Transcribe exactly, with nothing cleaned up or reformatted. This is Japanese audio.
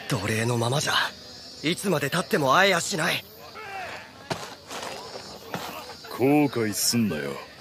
奴隷のままじゃいつまでたっても会えやしない。 後悔すんなよ。